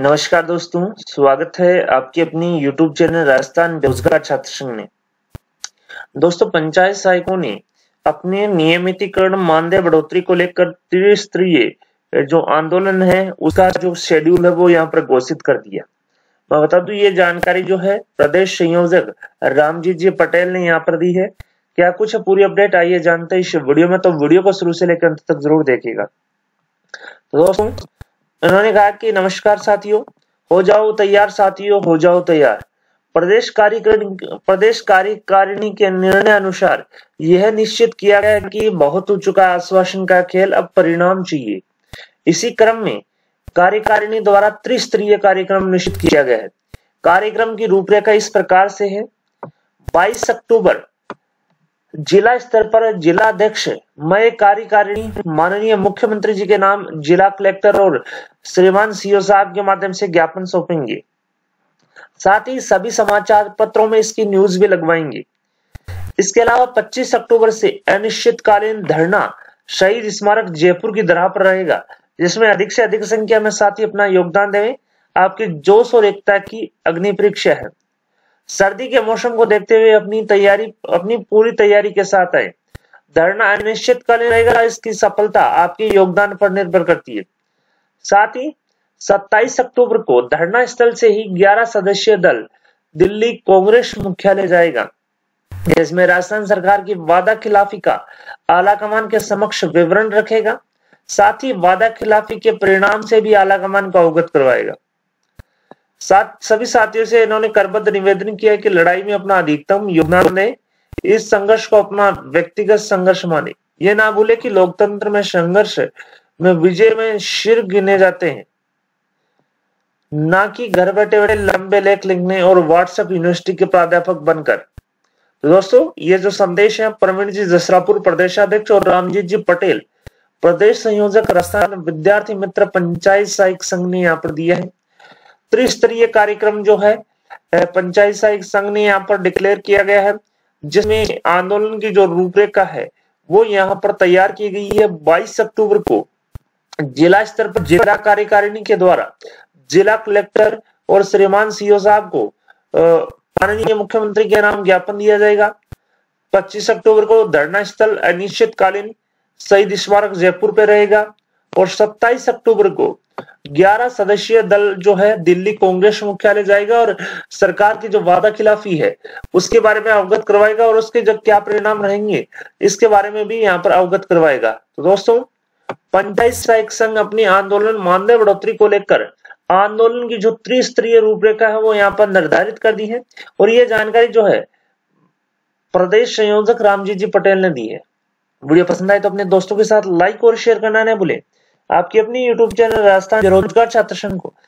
नमस्कार दोस्तों, स्वागत है आपके अपनी YouTube चैनल राजस्थान बेरोजगार छात्र संघ में। दोस्तों, पंचायत सहायकों ने अपने नियमितीकरण मानदेय बढ़ोतरी को लेकर त्रिस्तरीय जो आंदोलन है उसका जो शेड्यूल है वो यहाँ पर घोषित कर दिया। मैं बता दूं, ये जानकारी जो है प्रदेश संयोजक रामजीत जी पटेल ने यहाँ पर दी है। क्या कुछ है पूरी अपडेट, आइए जानते हैं इस वीडियो में। तो वीडियो को शुरू से लेकर अंत तक जरूर देखिएगा। तो दोस्तों, उन्होंने कहा कि नमस्कार साथियों, हो जाओ तैयार साथियों, हो जाओ तैयार। प्रदेश कार्यकारिणी के निर्णय अनुसार यह निश्चित किया गया कि बहुत हो चुका आश्वासन का खेल, अब परिणाम चाहिए। इसी क्रम में कार्यकारिणी द्वारा त्रिस्तरीय कार्यक्रम निश्चित किया गया है। कार्यक्रम की रूपरेखा इस प्रकार से है। 22 अक्टूबर जिला स्तर पर जिलाध्यक्ष मय कार्यकारिणी माननीय मुख्यमंत्री जी के नाम जिला कलेक्टर और श्रीमान सीओ साहब के माध्यम से ज्ञापन सौंपेंगे। साथ ही सभी समाचार पत्रों में इसकी न्यूज भी लगवाएंगे। इसके अलावा 25 अक्टूबर से अनिश्चितकालीन धरना शहीद स्मारक जयपुर की दरगाह पर रहेगा, जिसमें अधिक से अधिक संख्या में साथी अपना योगदान दें। आपके जोश और एकता की अग्नि परीक्षा है। सर्दी के मौसम को देखते हुए अपनी पूरी तैयारी के साथ आए। धरना अनिश्चितकालीन रहेगा, इसकी सफलता आपके योगदान पर निर्भर करती है। साथ ही 27 अक्टूबर को धरना स्थल से ही 11 सदस्यीय दल दिल्ली कांग्रेस मुख्यालय जाएगा, जिसमें राजस्थान सरकार की वादा खिलाफी का आलाकमान के समक्ष विवरण रखेगा। साथ ही वादा खिलाफी के परिणाम से भी आलाकमान को अवगत करवाएगा। सभी साथियों से इन्होंने करबद्ध निवेदन किया कि लड़ाई में अपना अधिकतम योगदान दें, इस संघर्ष को अपना व्यक्तिगत संघर्ष माने। ये ना भूले कि लोकतंत्र में संघर्ष में विजय में शीर्ष गिने जाते हैं, ना कि घर बैठे बैठे लंबे लेख लिखने और व्हाट्सएप यूनिवर्सिटी के प्राध्यापक बनकर। तो दोस्तों, ये जो संदेश है प्रवीण जी जसरापुर प्रदेशाध्यक्ष और रामजीत जी पटेल प्रदेश संयोजक राजस्थान विद्यार्थी मित्र पंचायत सहायक संघ ने यहाँ पर दिया है। त्रिस्तरीय कार्यक्रम जो है पंचायत सहायक संघ ने यहाँ पर डिक्लेयर किया गया है, जिसमें आंदोलन की जो रूपरेखा है वो यहाँ पर तैयार की गई है। 22 अक्टूबर को जिला स्तर पर जिला कार्यकारिणी के द्वारा जिला कलेक्टर और श्रीमान सीओ साहब को माननीय मुख्यमंत्री के नाम ज्ञापन दिया जाएगा। 25 अक्टूबर को धरना स्थल अनिश्चितकालीन शहीद स्मारक जयपुर पे रहेगा और 27 अक्टूबर को 11 सदस्यीय दल जो है दिल्ली कांग्रेस मुख्यालय जाएगा और सरकार की जो वादा खिलाफी है उसके बारे में अवगत करवाएगा और उसके जो क्या परिणाम रहेंगे इसके बारे में भी यहाँ पर अवगत करवाएगा। तो दोस्तों, पंचायत सहायक संघ अपनी आंदोलन मानदेय बढ़ोतरी को लेकर आंदोलन की जो त्रिस्तरीय रूपरेखा है वो यहाँ पर निर्धारित कर दी है और ये जानकारी जो है प्रदेश संयोजक रामजीत जी पटेल ने दी है। वीडियो पसंद आए तो अपने दोस्तों के साथ लाइक और शेयर करना न भूलें। आपकी अपनी YouTube चैनल राजस्थान बेरोजगार छात्र संघ को